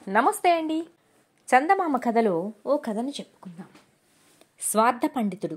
నమస్తే అండి. చందమామ కథలో ఓ కథను చెప్పుకుందాం. స్వార్థ పండితుడు.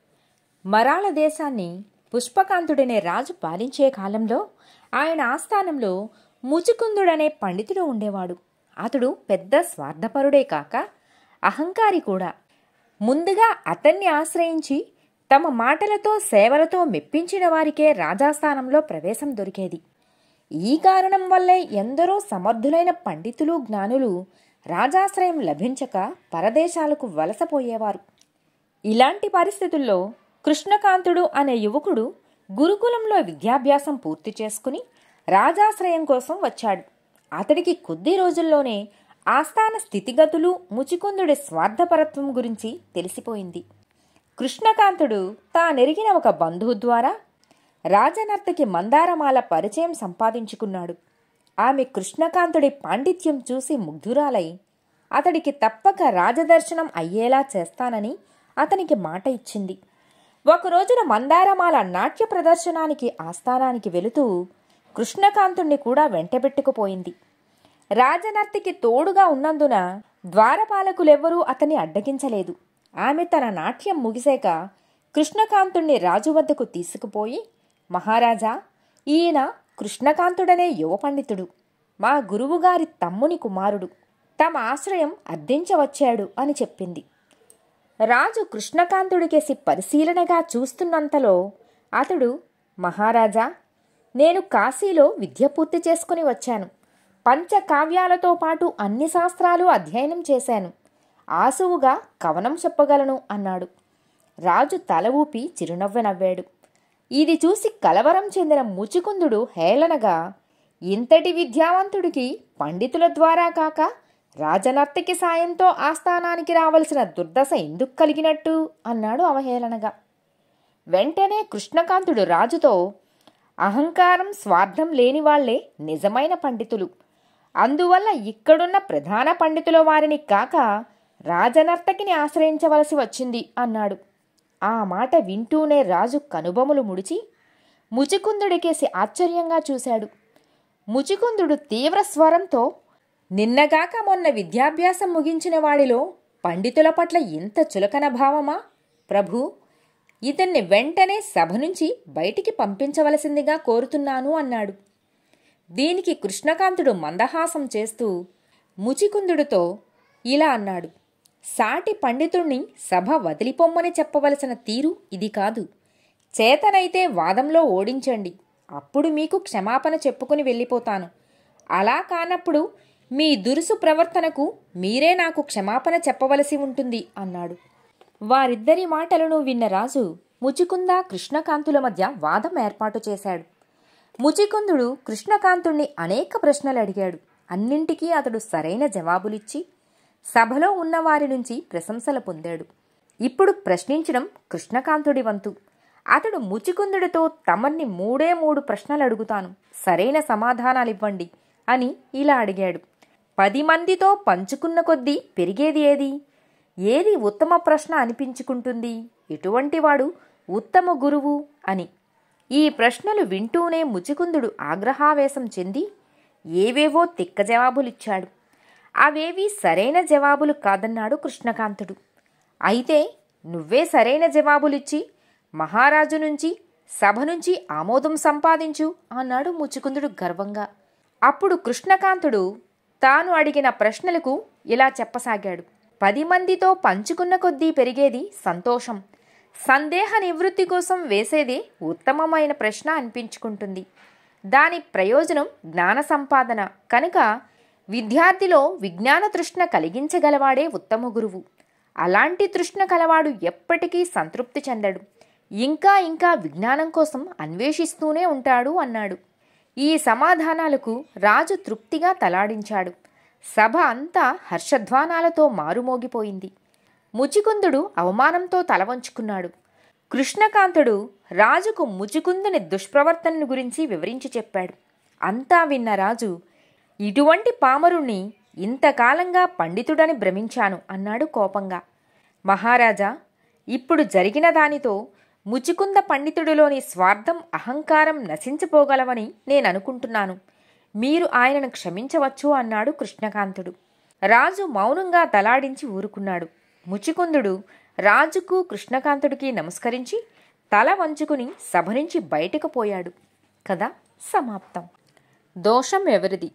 మరాళ దేశాన్ని పుష్పకాంతుడనే రాజు పాలించే కాలంలో ఆయన ఆస్థానంలో ముచుకుందుడనే పండితుడు ఉండేవాడు. అతడు పెద్ద స్వార్థపరుడే కాక అహంకారి కూడా. ముందుగా అతన్ని ఆశ్రయించి తమ మాటలతో సేవలతో మెప్పించిన వారికే రాజాస్థానంలో ప్రవేశం దొరికేది. ఈ కారణం వల్లే ఎందరో సమర్థులైన పండితులు జ్ఞానులు రాజాశ్రయం లభించక పరదేశాలకు వలసపోయేవారు. ఇలాంటి పరిస్థితుల్లో కృష్ణకాంతుడు అనే యువకుడు గురుకులంలో విద్యాభ్యాసం పూర్తి చేసుకుని రాజాశ్రయం కోసం వచ్చాడు. అతడికి కొద్ది రోజుల్లోనే ఆస్థాన స్థితిగతులు, ముచికుందుడి స్వార్థపరత్వం గురించి తెలిసిపోయింది. కృష్ణకాంతుడు తానెరిగిన ఒక బంధువు ద్వారా రాజనర్తకి మందారమాల పరిచయం సంపాదించుకున్నాడు. ఆమె కృష్ణకాంతుడి పాండిత్యం చూసి ముగ్ధురాలై అతడికి తప్పక రాజదర్శనం అయ్యేలా చేస్తానని అతనికి మాట ఇచ్చింది. ఒకరోజున మందారమాల నాట్య ప్రదర్శనానికి ఆస్థానానికి వెళుతూ కృష్ణకాంతుణ్ణి కూడా వెంటబెట్టుకుపోయింది. రాజనర్తకి తోడుగా ఉన్నందున ద్వారపాలకులెవ్వరూ అతన్ని అడ్డగించలేదు. ఆమె తన నాట్యం ముగిసాక కృష్ణకాంతుణ్ణి రాజు వద్దకు తీసుకుపోయి, మహారాజా, ఈయన కృష్ణకాంతుడనే యువ పండితుడు, మా గురువుగారి తమ్ముని కుమారుడు, తమ ఆశ్రయం అర్థించవచ్చాడు అని చెప్పింది. రాజు కృష్ణకాంతుడికేసి పరిశీలనగా చూస్తున్నంతలో అతడు, మహారాజా, నేను కాశీలో విద్య పూర్తి చేసుకుని వచ్చాను. పంచకావ్యాలతో పాటు అన్ని శాస్త్రాలు అధ్యయనం చేశాను. ఆసువుగా కవనం చెప్పగలను అన్నాడు. రాజు తల ఊపి చిరునవ్వు నవ్వాడు. ఇది చూసి కలవరం చెందిన ముచికుందుడు హేళనగా, ఇంతటి విద్యావంతుడికి పండితుల ద్వారా కాక రాజనర్తకి సాయంతో ఆస్థానానికి రావలసిన దుర్దశ ఎందుకు కలిగినట్టు అన్నాడు అవహేళనగా. వెంటనే కృష్ణకాంతుడు రాజుతో, అహంకారం, స్వార్థం లేనివాళ్లే నిజమైన పండితులు. అందువల్ల ఇక్కడున్న ప్రధాన పండితుల వారిని కాక రాజనర్తకిని ఆశ్రయించవలసి వచ్చింది అన్నాడు. ఆ మాట వింటూనే రాజు కనుబొమలు ముడిచి ముచికుందుడికేసి ఆశ్చర్యంగా చూశాడు. ముచికుందుడు తీవ్ర స్వరంతో, నిన్నగాక మొన్న విద్యాభ్యాసం ముగించిన వాడిలో పండితుల పట్ల ఇంత చులకన భావమా? ప్రభూ, ఇతన్ని వెంటనే సభ నుంచి బయటికి పంపించవలసిందిగా కోరుతున్నాను అన్నాడు. దీనికి కృష్ణకాంతుడు మందహాసం చేస్తూ ముచికుందుడితో ఇలా అన్నాడు. సాటి పండితుణ్ణి సభ వదిలిపోమ్మని చెప్పవలసిన తీరు ఇది కాదు. చేతనైతే వాదంలో ఓడించండి, అప్పుడు మీకు క్షమాపణ చెప్పుకుని వెళ్ళిపోతాను. అలా కానప్పుడు మీ దురుసు ప్రవర్తనకు మీరే నాకు క్షమాపణ చెప్పవలసి ఉంటుంది అన్నాడు. వారిద్దరి మాటలను విన్న రాజు ముచికుంద, కృష్ణకాంతుల మధ్య వాదం ఏర్పాటు చేశాడు. ముచికుందుడు కృష్ణకాంతుణ్ణి అనేక ప్రశ్నలు అడిగాడు. అన్నింటికీ అతడు సరైన జవాబులిచ్చి సభలో ఉన్నవారి నుంచి ప్రశంసలు పొందాడు. ఇప్పుడు ప్రశ్నించడం కృష్ణకాంతుడి వంతు. అతడు ముచికుందుడితో, తమన్ని 3 ప్రశ్నలు అడుగుతాను, సరైన సమాధానాలివ్వండి అని ఇలా అడిగాడు. 10 మందితో పంచుకున్న కొద్దీ పెరిగేది ఏది? ఏది ఉత్తమ ప్రశ్న అనిపించుకుంటుంది? ఎటువంటివాడు ఉత్తమ గురువు అని. ఈ ప్రశ్నలు వింటూనే ముచికుందుడు ఆగ్రహావేశం చెంది ఏవేవో తిక్క జవాబులిచ్చాడు. అవేవీ సరైన జవాబులు కాదన్నాడు కృష్ణకాంతుడు. అయితే నువ్వే సరైన జవాబులిచ్చి మహారాజు నుంచి, సభ నుంచి ఆమోదం సంపాదించు అన్నాడు ముచికుందుడు గర్వంగా. అప్పుడు కృష్ణకాంతుడు తాను అడిగిన ప్రశ్నలకు ఇలా చెప్పసాగాడు. 10 మందితో పంచుకున్న కొద్దీ పెరిగేది సంతోషం. సందేహ నివృత్తి కోసం వేసేదే ఉత్తమమైన ప్రశ్న అనిపించుకుంటుంది. దాని ప్రయోజనం జ్ఞాన సంపాదన కనుక విద్యార్థిలో విజ్ఞాన తృష్ణ కలిగించగలవాడే ఉత్తమ గురువు. అలాంటి తృష్ణ కలవాడు ఎప్పటికీ సంతృప్తి చెందడు. ఇంకా ఇంకా విజ్ఞానం కోసం అన్వేషిస్తూనే ఉంటాడు అన్నాడు. ఈ సమాధానాలకు రాజు తృప్తిగా తలాడించాడు. సభ అంతా హర్షధ్వానాలతో మారుమోగిపోయింది. ముచికుందుడు అవమానంతో తలవంచుకున్నాడు. కృష్ణకాంతుడు రాజుకు ముచికుందుని దుష్ప్రవర్తనను గురించి వివరించి చెప్పాడు. అంతా విన్న రాజు, ఇటువంటి పామరుణ్ణి ఇంతకాలంగా పండితుడని భ్రమించాను అన్నాడు కోపంగా. మహారాజా, ఇప్పుడు జరిగిన దానితో ముచికుంద పండితుడిలోని స్వార్థం, అహంకారం నశించిపోగలవని నేననుకుంటున్నాను. మీరు ఆయనను క్షమించవచ్చు అన్నాడు కృష్ణకాంతుడు. రాజు మౌనంగా తలాడించి ఊరుకున్నాడు. ముచికుందుడు రాజుకు కృష్ణకాంతుడికి నమస్కరించి తల వంచుకుని సభ నుంచి బయటకు పోయాడు. కథ సమాప్తం. దోషం ఎవరిది?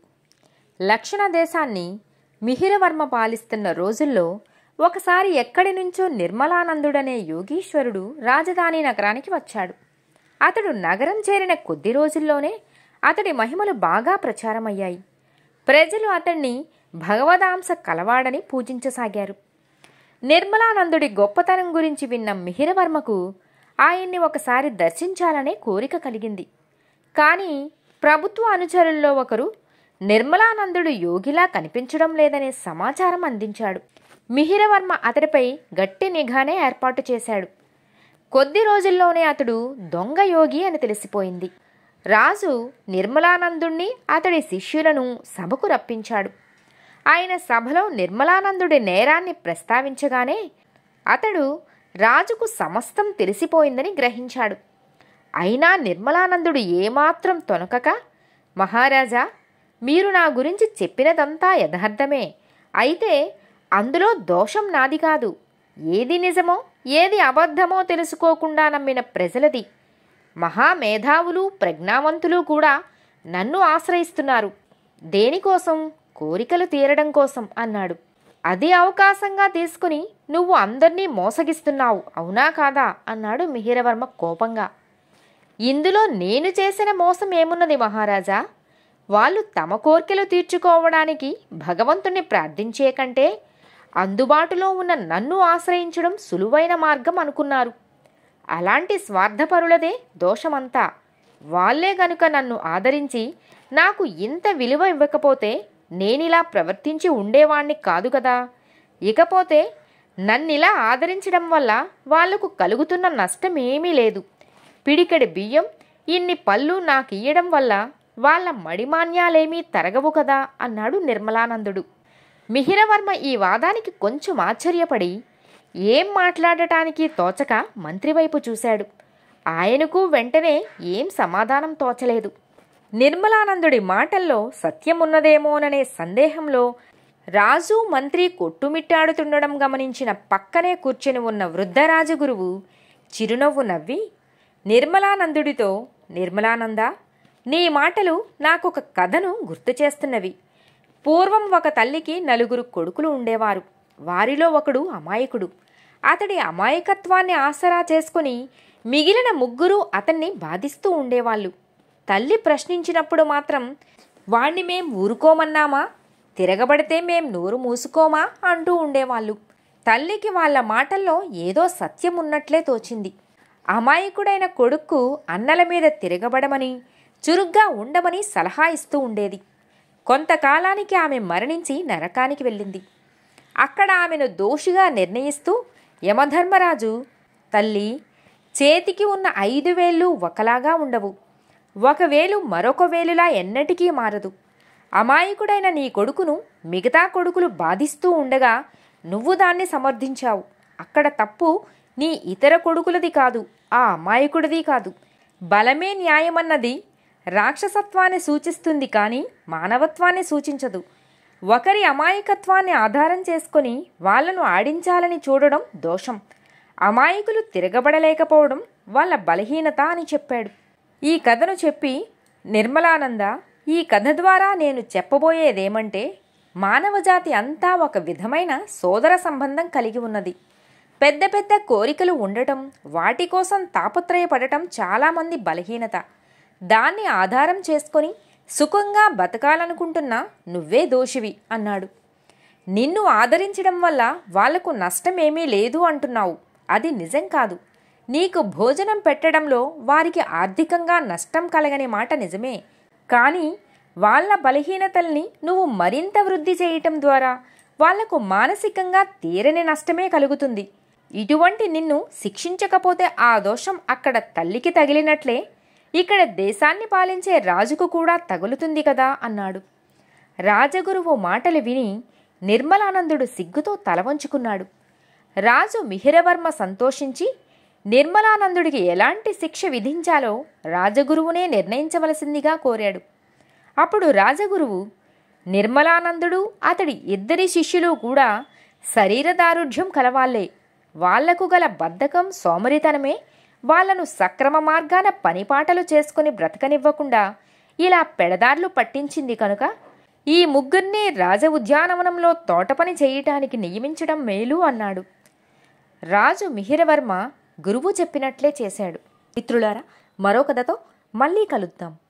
లక్షణ దేశాన్ని మిహిరవర్మ పాలిస్తున్న రోజుల్లో ఒకసారి ఎక్కడి నుంచో నిర్మలానందుడనే యోగీశ్వరుడు రాజధాని నగరానికి వచ్చాడు. అతడు నగరం చేరిన కొద్ది రోజుల్లోనే అతడి మహిమలు బాగా ప్రచారమయ్యాయి. ప్రజలు అతన్ని భగవదాంశ కలవాడని పూజించసాగారు. నిర్మలానందుడి గొప్పతనం గురించి విన్న మిహిరవర్మకు ఆయన్ని ఒకసారి దర్శించాలనే కోరిక కలిగింది. కానీ ప్రభుత్వ అనుచరుల్లో ఒకరు నిర్మలానందుడు యోగిలా కనిపించడం లేదనే సమాచారం అందించాడు. మిహిరవర్మ అతడిపై గట్టి నిఘానే ఏర్పాటు చేశాడు. కొద్ది రోజుల్లోనే అతడు దొంగ యోగి అని తెలిసిపోయింది. రాజు నిర్మలానందుణ్ణి అతడి శిష్యులను సభకు రప్పించాడు. ఆయన సభలో నిర్మలానందుడి నేరాన్ని ప్రస్తావించగానే అతడు రాజుకు సమస్తం తెలిసిపోయిందని గ్రహించాడు. అయినా నిర్మలానందుడు ఏమాత్రం తొనకక, మహారాజా, మీరు నా గురించి చెప్పినదంతా యథార్థమే. అయితే అందులో దోషం నాది కాదు. ఏది నిజమో ఏది అబద్ధమో తెలుసుకోకుండా నమ్మిన ప్రజలది. మహామేధావులు ప్రజ్ఞావంతులు కూడా నన్ను ఆశ్రయిస్తున్నారు. దేనికోసం? కోరికలు తీరడం కోసం అన్నాడు. అది అవకాశంగా తీసుకుని నువ్వు అందర్నీ మోసగిస్తున్నావు, అవునా కాదా అన్నాడు మిహిరవర్మ కోపంగా. ఇందులో నేను చేసిన మోసం ఏమున్నది మహారాజా? వాళ్ళు తమ కోరికలు తీర్చుకోవడానికి భగవంతుణ్ణి ప్రార్థించే కంటే అందుబాటులో ఉన్న నన్ను ఆశ్రయించడం సులువైన మార్గం అనుకున్నారు. అలాంటి స్వార్థపరులదే దోషమంతా. వాళ్లే గనుక నన్ను ఆదరించి నాకు ఇంత విలువ ఇవ్వకపోతే నేనిలా ప్రవర్తించి ఉండేవాణ్ణి కాదు కదా. ఇకపోతే నన్నిలా ఆదరించడం వల్ల వాళ్లకు కలుగుతున్న నష్టమేమీ లేదు. పిడికెడి బియ్యం, ఇన్ని పళ్ళు నాకియ్యడం వల్ల వాళ్ళ మడిమాన్యాలేమీ తరగవు కదా అన్నాడు నిర్మలానందుడు. మిహిరవర్మ ఈ వాదానికి కొంచెం ఆశ్చర్యపడి ఏం మాట్లాడటానికి తోచక మంత్రి వైపు చూశాడు. ఆయనకు వెంటనే ఏం సమాధానం తోచలేదు. నిర్మలానందుడి మాటల్లో సత్యమున్నదేమోననే సందేహంలో రాజు మంత్రి కొట్టుమిట్టాడుతుండడం గమనించిన పక్కనే కూర్చొని ఉన్న వృద్ధరాజగురువు చిరునవ్వు నవ్వి నిర్మలానందుడితో, నిర్మలానంద, నీ మాటలు నాకొక కథను గుర్తు చేస్తున్నవి. పూర్వం ఒక తల్లికి 4 కొడుకులు ఉండేవారు. వారిలో ఒకడు అమాయకుడు. అతడి అమాయకత్వాన్ని ఆసరా చేసుకుని మిగిలిన 3 అతన్ని బాధిస్తూ ఉండేవాళ్ళు. తల్లి ప్రశ్నించినప్పుడు మాత్రం వాణ్ణి మేం ఊరుకోమన్నామా, తిరగబడితే మేం నోరు మూసుకోమా అంటూ ఉండేవాళ్ళు. తల్లికి వాళ్ళ మాటల్లో ఏదో సత్యం ఉన్నట్లే తోచింది. అమాయకుడైన కొడుక్కు అన్నల మీద తిరగబడమని, చురుగ్గా ఉండమని సలహా ఇస్తూ ఉండేది. కొంతకాలానికి ఆమె మరణించి నరకానికి వెళ్ళింది. అక్కడ ఆమెను దోషిగా నిర్ణయిస్తూ యమధర్మరాజు, తల్లి, చేతికి ఉన్న 5 వేళ్ళు ఒకలాగా ఉండవు. ఒక వేలు మరొక వేలులా ఎన్నటికీ మారదు. అమాయకుడైన నీ కొడుకును మిగతా కొడుకులు బాధిస్తూ ఉండగా నువ్వు దాన్ని సమర్థించావు. అక్కడ తప్పు నీ ఇతర కొడుకులది కాదు, ఆ అమాయకుడిది కాదు. బలమే న్యాయమన్నది రాక్షసత్వాన్ని సూచిస్తుంది కానీ మానవత్వాన్ని సూచించదు. ఒకరి అమాయకత్వాన్ని ఆధారం చేసుకొని వాళ్లను ఆడించాలని చూడడం దోషం. అమాయకులు తిరగబడలేకపోవడం వాళ్ళ బలహీనత అని చెప్పాడు. ఈ కథను చెప్పి, నిర్మలానంద, ఈ కథ ద్వారా నేను చెప్పబోయేదేమంటే, మానవజాతి అంతా ఒక విధమైన సోదర సంబంధం కలిగి ఉన్నది. పెద్ద పెద్ద కోరికలు ఉండటం, వాటి కోసం తాపత్రయపడటం చాలామంది బలహీనత. దాన్ని ఆధారం చేసుకొని సుఖంగా బతకాలనుకుంటున్నా నువ్వే దోషివి అన్నాడు. నిన్ను ఆదరించడం వల్ల వాళ్లకు నష్టమేమీ లేదు అంటున్నావు. అది నిజం కాదు. నీకు భోజనం పెట్టడంలో వారికి ఆర్థికంగా నష్టం కలగని మాట నిజమే. కానీ వాళ్ళ బలహీనతల్ని నువ్వు మరింత వృద్ధి చేయటం ద్వారా వాళ్లకు మానసికంగా తీరని నష్టమే కలుగుతుంది. ఇటువంటి నిన్ను శిక్షించకపోతే ఆ దోషం అక్కడ తల్లికి తగిలినట్లే ఇక్కడ దేశాన్ని పాలించే రాజుకు కూడా తగులుతుంది కదా అన్నాడు. రాజగురువు మాటలు విని నిర్మలానందుడు సిగ్గుతో తలవంచుకున్నాడు. రాజు మిహిరవర్మ సంతోషించి నిర్మలానందుడికి ఎలాంటి శిక్ష విధించాలో రాజగురువునే నిర్ణయించవలసిందిగా కోరాడు. అప్పుడు రాజగురువు, నిర్మలానందుడు అతడి ఇద్దరి శిష్యులు కూడా శరీరదారుఢ్యం కలవాళ్లే. వాళ్లకు గల బద్ధకం, సోమరితనమే వాళ్లను సక్రమ మార్గాన పనిపాటలు చేసుకుని బ్రతకనివ్వకుండా ఇలా పెడదార్లు పట్టించింది కనుక ఈ ముగ్గురిని రాజ ఉద్యానవనంలో తోటపని చేయటానికి నియమించడం మేలు అన్నాడు. రాజు మిహిరవర్మ గురువు చెప్పినట్లే చేశాడు. మిత్రులారా, మరో కథతో మళ్ళీ కలుద్దాం.